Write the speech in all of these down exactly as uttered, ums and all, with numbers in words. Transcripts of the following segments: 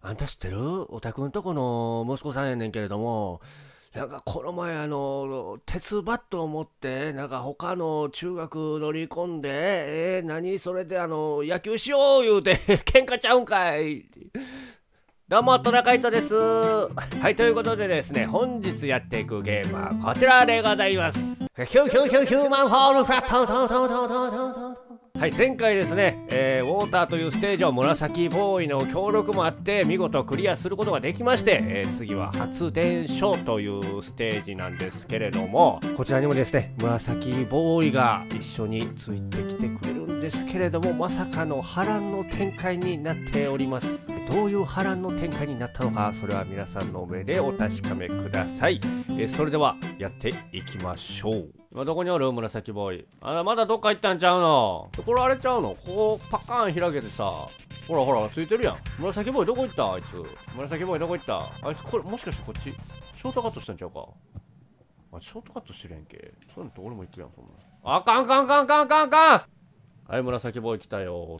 あんた知ってる？お宅んとこの息子さんやねんけれども、なんかこの前あの、鉄バットを持って、なんか他の中学乗り込んで、えー、何それであの、野球しよう言うて、喧嘩ちゃうんかい。どうも、トナカイトです。はい、ということでですね、本日やっていくゲームはこちらでございます。ヒューヒューヒューヒューマンホールフラットトントントントントントン。はい、前回ですね、えー、ウォーターというステージを紫ボーイの協力もあって見事クリアすることができまして、えー、次は発電所というステージなんですけれども、こちらにもですね、紫ボーイが一緒についてきてくれるんですけれども、まさかの波乱の展開になっております。どういう波乱の展開になったのか、それは皆さんの目でお確かめください。えー、それではやっていきましょう。今どこにおる？紫ボーイ。あ、まだどっか行ったんちゃうの？これあれちゃうの？ここパカーン開けてさ、ほらほらついてるやん。紫ボーイどこ行った？あいつ。紫ボーイどこ行った？あいつこれもしかしてこっちショートカットしたんちゃうか？あ、ショートカットしてるやんけ。そういうのと俺も行くやん、そんな。あかんかんかんかんかんかん。はい、紫ボーイ来たよーって。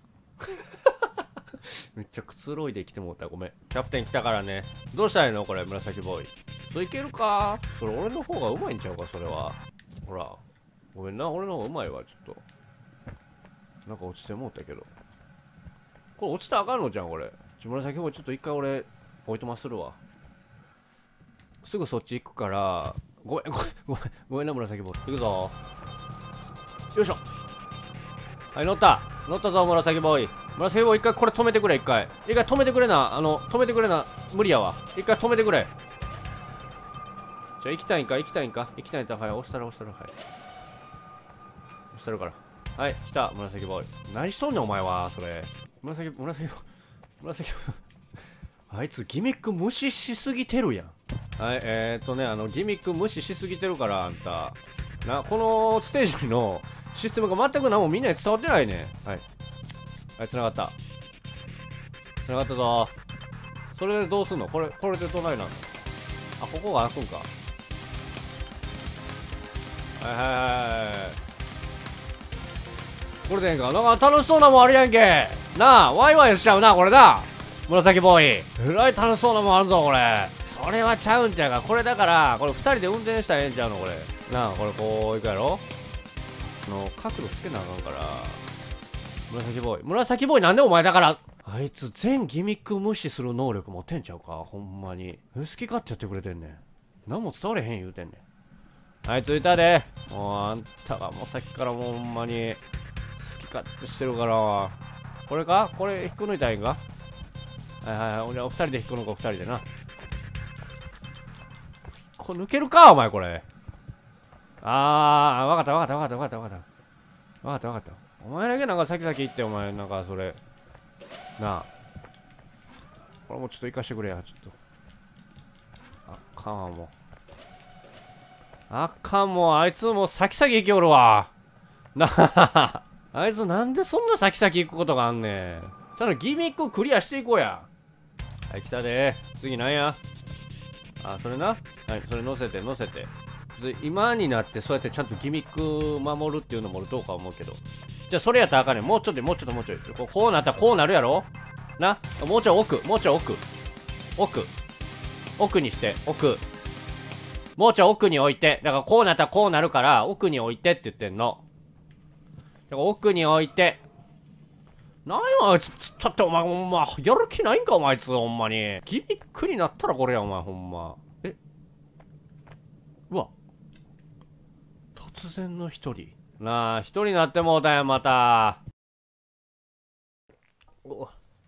めっちゃくつろいで来てもうた。ごめん。キャプテン来たからね。どうしたらいいのこれ、紫ボーイ。それいけるか？それ俺の方がうまいんちゃうか、それは。ほら。ごめんな、俺の方がうまいわ、ちょっと。なんか落ちてもうたけど。これ落ちたらあかんのじゃん、これ。ちょ、紫ボーイ、ちょっと一回俺、置いとまするわ。すぐそっち行くから、ごめん、ごめん、ごめん、ごめんな、紫ボーイ。行くぞ。よいしょ。はい、乗った。乗ったぞ、紫ボーイ。紫ボーイ、一回これ止めてくれ、一回。一回止めてくれな。あの、止めてくれな。無理やわ。一回止めてくれ。じゃあ、行きたいんか、行きたいんか。行きたいんだ。はい、押したら押したら。はい。押してるから。はい、来た、紫ボーイ。何しとんねん、お前は、それ。紫、紫、紫、あいつギミック無視しすぎてるやん。はい、えーっとね、あの、ギミック無視しすぎてるから、あんた。な、このステージのシステムが全く何もみんなに伝わってないね。はい。はい、繋がった。繋がったぞ。それでどうすんの？これ、これでどないなの？あ、ここが開くんか。はいはいはいはい。これでええんか。なんか楽しそうなもんあるやんけ。なあ、ワイワイしちゃうな、これな。紫ボーイ。えらい楽しそうなもんあるぞ、これ。それはちゃうんちゃうか。これだから、これふたりで運転したらええんちゃうの、これ。なあ、これこういくやろ。あの、角度つけなあかんから。紫ボーイ。紫ボーイなんでお前だから。あいつ全ギミック無視する能力持ってんちゃうか、ほんまに。好き勝手やってくれてんねん。何も伝われへん言うてんねん。はい、着いたで。もうあんたがもうさっきからもうほんまに好き勝手してるから。これか？これ引っこ抜いたらいいんか？はいはいはい。じゃあお二人で引っこ抜こう、二人でな。これ抜けるかお前これ。あー、わかったわかったわかったわかったわかった。わかったわかった。お前だけなんか先々行って、お前なんかそれ。なあ。これもちょっと行かしてくれや、ちょっと。あかんわ、もう。あかん、もう、あいつもう先々行きおるわ。なあ。あいつなんでそんな先々行くことがあんねん。ちゃんとギミッククリアしていこうや。はい、来たで。次なんや？あ、それな。はい、それ乗せて、乗せて。今になってそうやってちゃんとギミック守るっていうのもどうか思うけど。じゃあそれやったらあかんねん。もうちょっと、もうちょっと、もうちょい。こうこうなったらこうなるやろな。もうちょい奥、もうちょい奥。奥。奥にして、奥。もうちょい奥に置いて。だからこうなったらこうなるから、奥に置いてって言ってんの。だから奥に置いて。なんやあいつ、つったってお前ほんま、やる気ないんかお前あいつ、ほんまに。ギミックになったらこれやお前ほんま。えうわ。突然の一人。なあ、一人になってもうたやん、また。お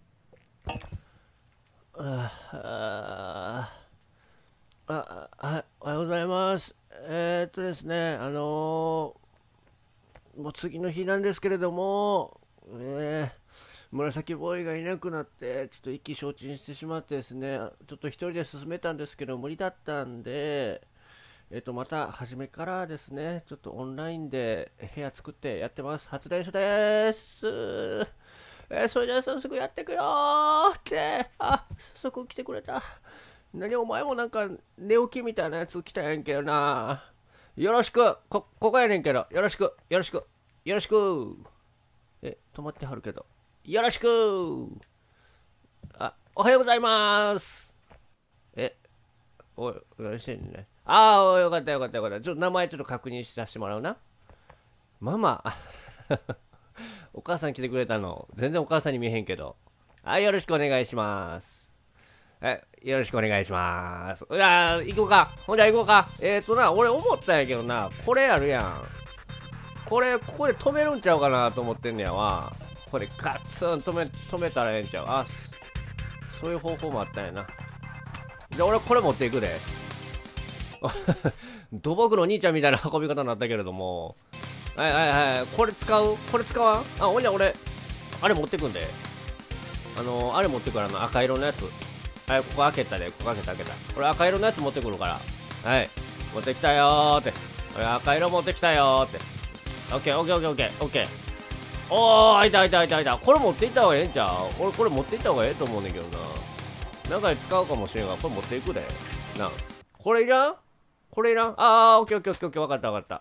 ああああおはようございます。えー、っとですね、あのー、もう次の日なんですけれども、えー、紫ボーイがいなくなって、ちょっと意気消沈してしまってですね、ちょっと一人で進めたんですけど、無理だったんで、えっと、また初めからですね、ちょっとオンラインで部屋作ってやってます。発電所でーす。えー、それじゃあ早速やっていくよーって、あ、早速来てくれた。何お前もなんか寝起きみたいなやつ来たやんけどな。よろしく、こ、ここやねんけど、よろしく、よろしく、よろしく。え、止まってはるけど。よろしく。あ、 おはようございます。え、おい、何してんのね。ああ、よかったよかったよかった。ちょっと名前ちょっと確認させてもらうな。ママ。お母さん来てくれたの。全然お母さんに見えへんけど。はい、よろしくお願いします。え、よろしくお願いします。いやー、行こうか。ほんじゃ行こうか。えーとな、俺思ったんやけどな、これあるやん。これ、ここで止めるんちゃうかなと思ってんねやわ。これガッツン止め、止めたらええんちゃう。あ、そういう方法もあったんやな。じゃあ俺これ持っていくで。土木の兄ちゃんみたいな運び方になったけれども。はいはいはい。これ使うこれ使わんあ、ほんじゃ俺、あれ持ってくんで。あのー、あれ持ってくからの赤色のやつ。はい、ここ開けたで、ここ開けた開けた。これ赤色のやつ持ってくるから。はい。持ってきたよーって。これ赤色持ってきたよーって。オッケーオッケーオッケーオッケーオッケー。おー、開いた開いた開いた開いた。これ持っていった方がええんちゃう？俺これ持っていった方がええと思うねんけどな。中で使うかもしれんが、これ持っていくで。な。これいらんこれいらんあー、オッケーオッケーオッケーオッケー。わかったわかった。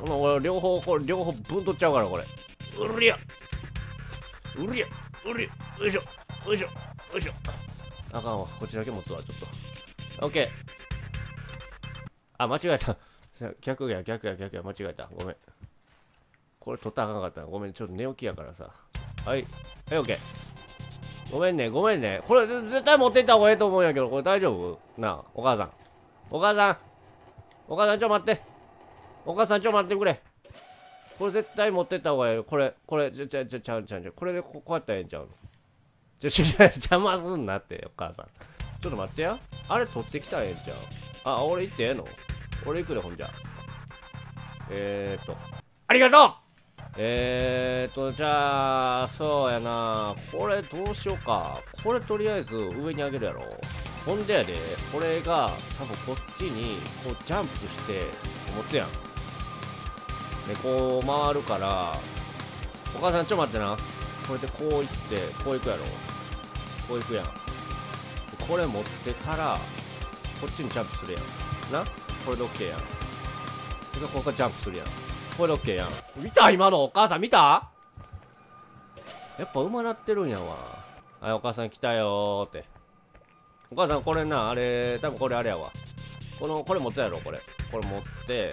もう俺両方、これ両方分取っちゃうから、これ。うりゃうりゃうりゃよいしょよいしょよいしょ。あかんわ。こっちだけ持つわ、ちょっと。オッケー。あ、間違えた。逆や、逆や、逆や、間違えた。ごめん。これ取ったらあかんかったな。ごめん、ちょっと寝起きやからさ。はい。はい、オッケー。ごめんね、ごめんね。これ絶対持っていった方がええと思うんやけど、これ大丈夫なあ、お母さん。お母さん。お母さん、ちょ待って。お母さん、ちょ待ってくれ。これ絶対持ってった方がええ。これ、これ、ちゃちゃちゃちゃちゃちゃ。これでこうやったらええんちゃうの。ちょ、ちょ、邪魔すんなって、お母さん。ちょっと待ってや。あれ取ってきたらええんちゃう。あ、俺行ってええの？俺行くで、ほんじゃ。えーっと。ありがとうえーと、じゃあ、そうやな。これどうしようか。これとりあえず上に上げるやろ。ほんでやで、これが多分こっちにこうジャンプして持つやん。で、こう回るから、お母さんちょっと待ってな。これでこう行って、こう行くやろ。こう行くやん。これ持ってから、こっちにジャンプするやん。なこれで OK やん。で、ここジャンプするやん。これで OK やん。見た今のお母さん見たやっぱ馬なってるんやわ。はい、お母さん来たよーって。お母さんこれな、あれ、多分これあれやわ。この、これ持つやろ、これ。これ持って、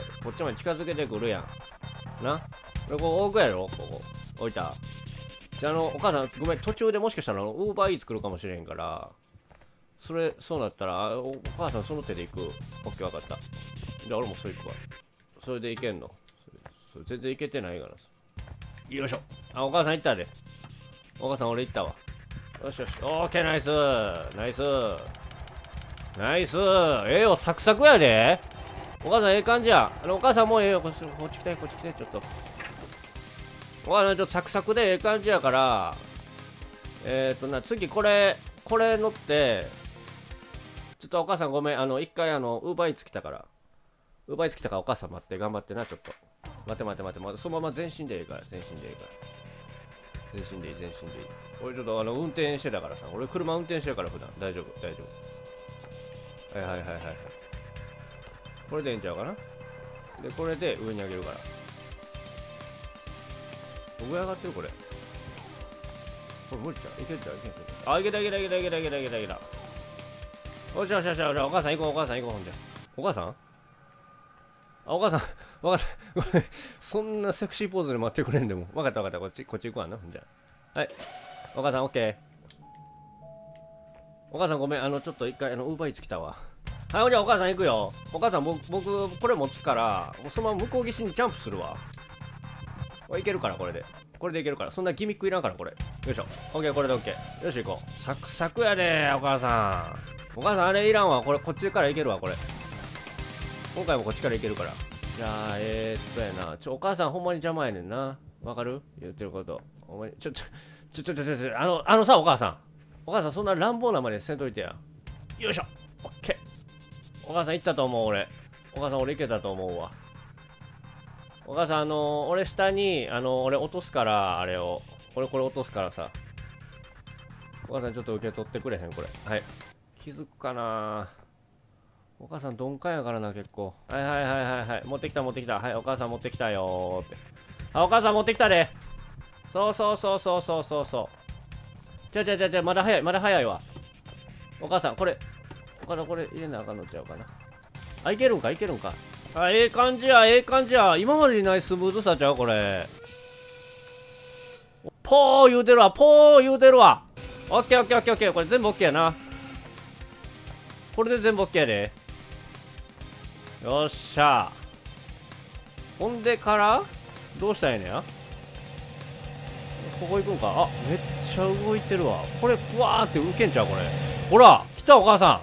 こっちまで近づけてくるやん。なこれこう置くやろ、ここ。置いた。じゃあ、あの、お母さん、ごめん、途中でもしかしたら、ウーバーイーツ来るかもしれんから、それ、そうなったら、お母さんその手で行く。オッケー、わかった。じゃあ、俺もそれ行くわ。それで行けんの全然いけてないからさ。よいしょ。あ、お母さん行ったで。お母さん俺行ったわ。よしよし。オーケー、ナイスナイスナイスええよ、サクサクやで。お母さんええ感じや。あの、お母さんもうええよ。こっち、こっち来て、こっち来て、ちょっと。お母さんちょっとサクサクでええ感じやから、えーっとな、次これ、これ乗って、ちょっとお母さんごめん、あの、一回あの、ウーバーイーツ来たから。ウーバーイーツ来たからお母さん待って、頑張ってな、ちょっと。待て待て待て待て、そのまま全身でいいから、全身でいいから。全身でいい、全身でいい。俺ちょっとあの、運転してたからさ、俺車運転してるから普段。大丈夫、大丈夫。はいはいはいはいはい。これでいいんちゃうかな。で、これで上に上げるから。上上がってるこれ。これ無理ちゃういけるちゃういけるちゃうあ、いけたいけたいけたいけたいけたいけたいけた。おしゃおしゃおしゃおしゃ、お母さん行こう、お母さん行こう、ほんじゃ。お母さんあ、お母さん、わかった。そんなセクシーポーズで待ってくれんでも。わかったわかった。こっち、こっち行くわな。じゃあ。はい。お母さん、オッケー。お母さん、ごめん。あの、ちょっと一回、あの、ウーバーイーツ来たわ。はい、じゃあお母さん行くよ。お母さん、僕、僕、これ持つから、そのまま向こう岸にジャンプするわ。これいけるから、これで。これでいけるから。そんなギミックいらんから、これ。よいしょ。オッケー、これでオッケー。よし、行こう。サクサクやで、お母さん。お母さん、あれいらんわ。これ、こっちからいけるわ、これ。今回もこっちからいけるから。じゃあ、えー、っとやな。ちょ、お母さんほんまに邪魔やねんな。わかる言ってること。お前、ちょ、ちょ、ちょ、ちょ、ちょ、ちょ、ちょ、あの、あのさ、お母さん。お母さん、そんな乱暴なまでせんといてや。よいしょ。オッケー。お母さん行ったと思う、俺。お母さん、俺行けたと思うわ。お母さん、あのー、俺下に、あのー、俺落とすから、あれを。これ、これ落とすからさ。お母さん、ちょっと受け取ってくれへん、これ。はい。気づくかなお母さん鈍感やからな、結構。はいはいはいはいはい。持ってきた持ってきた。はい、お母さん持ってきたよーって。あ、お母さん持ってきたで。そうそうそうそうそうそうそじゃあじゃあじゃあじゃあまだ早いまだ早いわ。お母さんこれおからこれ入れなあかんのちゃうかな。あ、いけるんかいけるんか。あ、ええ感じやええ感じや。今までにないスムーズさちゃうこれ。ポー言うてるわポー言うてるわ。オッケーオッケーオッケーオッケー。これ全部オッケーやな。これで全部オッケーやで。よっしゃ。ほんでからどうしたらええねや。ここ行くんか。あ、めっちゃ動いてるわ。これふわーって浮けんちゃうこれ。ほら来たお母さ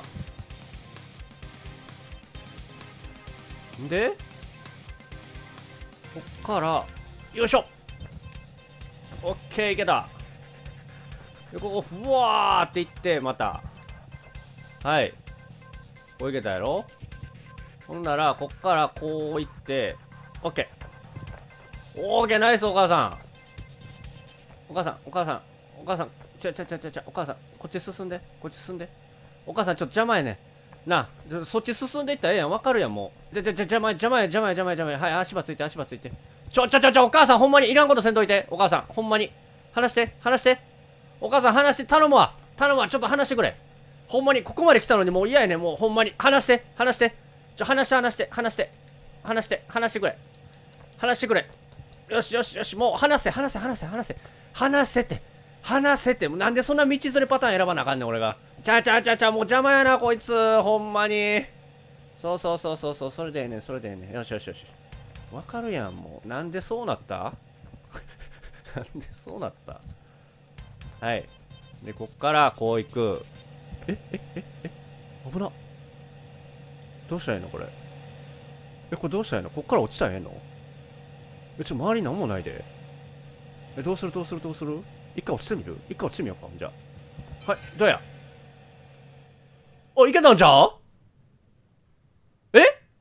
ん。んでこっからよいしょ。オッケーいけた。でここふわーっていってまたはいこういけたやろ。ほんならこっからこういってオッケーオーケーナイス。お母さんお母さんお母さんお母さんちゃちゃちゃちゃちゃお母さんこっち進んでこっち進んで。お母さんちょっと邪魔やねんなあ。そっち進んでいったらええやん。わかるやんもう。じゃじゃじゃ邪魔や邪魔や邪魔や邪魔や邪魔や邪魔や。はい足場ついて足場ついて。ちょちょちょちょお母さんほんまにいらんことせんといて。お母さんほんまに話して話して。お母さん話して頼むわ頼むわ。ちょっと話してくれほんまに。ここまで来たのにもう嫌やねんもうほんまに。話して話してちょ話して話して話して話して話してくれ話してくれ。よしよしよしもう話せ話せ話せ話せ話せって話せって。なんでそんな道連れパターン選ばなあかんねん俺が。ちゃちゃちゃちゃもう邪魔やなこいつほんまに。そうそうそうそうそうそれでええねんそれでええねん。よしよしよしわかるやんもう。なんでそうなったなんでそうなった。はいでこっからこう行く。ええええ危な。どうしたらいいのこれ。えこれどうしたらいいの。こっから落ちたらええの。えちょ周りなんもないで。えどうするどうするどうする。一回落ちてみる一回落ちてみようか。じゃあはいどうや。おいけたんちゃう。え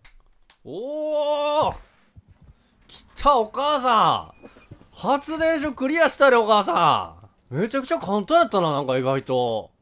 おお来たお母さん。発電所クリアしたでお母さん。めちゃくちゃ簡単やったななんか意外と。